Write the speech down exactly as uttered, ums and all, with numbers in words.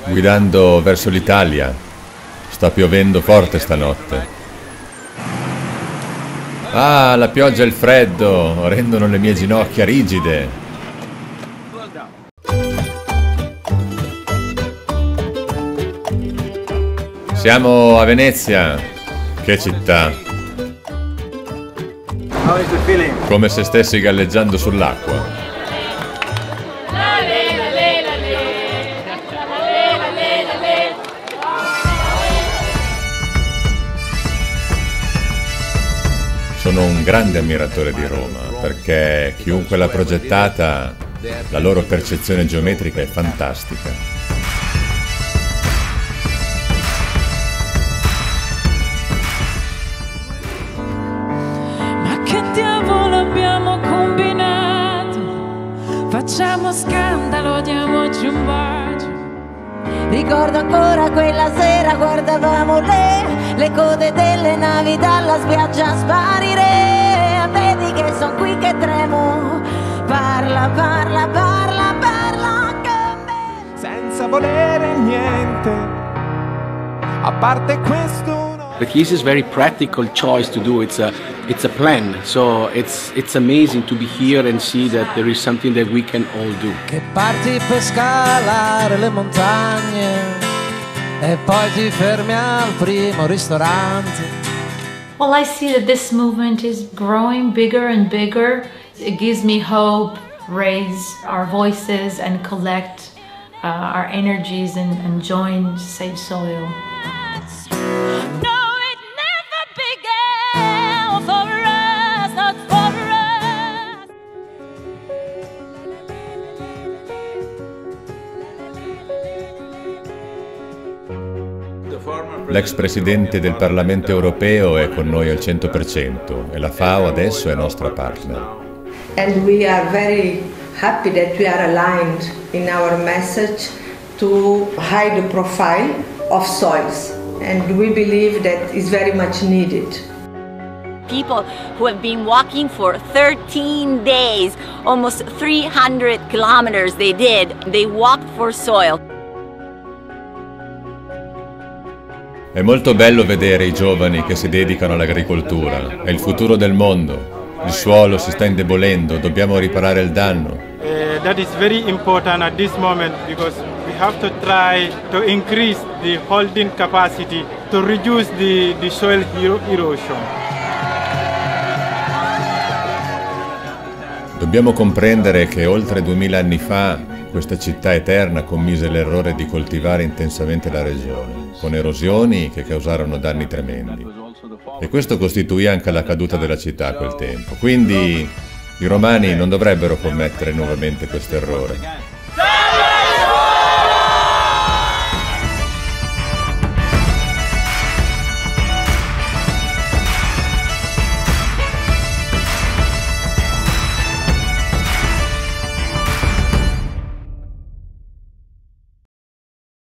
guidando verso l'Italia. Sta piovendo forte stanotte. Ah, la pioggia e il freddo rendono le mie ginocchia rigide. Siamo a Venezia. Che città. Come se stessi galleggiando sull'acqua. Sono un grande ammiratore di Roma, perché chiunque l'ha progettata, la loro percezione geometrica è fantastica. Ma che diavolo abbiamo combinato? Facciamo scandalo, diamoci un bacio. Ricordo ancora quella sera, guardavamo le, le code delle navi dalla spiaggia sparire. Vedi che son qui che tremo, parla, parla, parla, parla con me. Senza volere niente, a parte questo. The keys is very practical choice to do. It's a, it's a plan. So it's, it's amazing to be here and see that there is something that we can all do. Che parti per scalare le montagne e poi ti fermi al primo ristorante. Well, I see that this movement is growing bigger and bigger. It gives me hope, raise our voices and collect uh, our energies and, and join Save Soil. L'ex presidente del Parlamento europeo è con noi al cento per cento e la FAO adesso è nostra partner. And we are very happy that we are aligned in our message to hide the profile of soils, and we believe that is very much needed. People who have been walking for thirteen days, almost three hundred kilometers they did, they walked for soil. È molto bello vedere i giovani che si dedicano all'agricoltura. È il futuro del mondo. Il suolo si sta indebolendo, dobbiamo riparare il danno. Uh, that is very important at this moment because we have to try to increase the holding capacity to reduce the, the soil erosion. Dobbiamo comprendere che oltre duemila anni fa questa città eterna commise l'errore di coltivare intensamente la regione, con erosioni che causarono danni tremendi. E questo costituì anche la caduta della città a quel tempo. Quindi i romani non dovrebbero commettere nuovamente questo errore.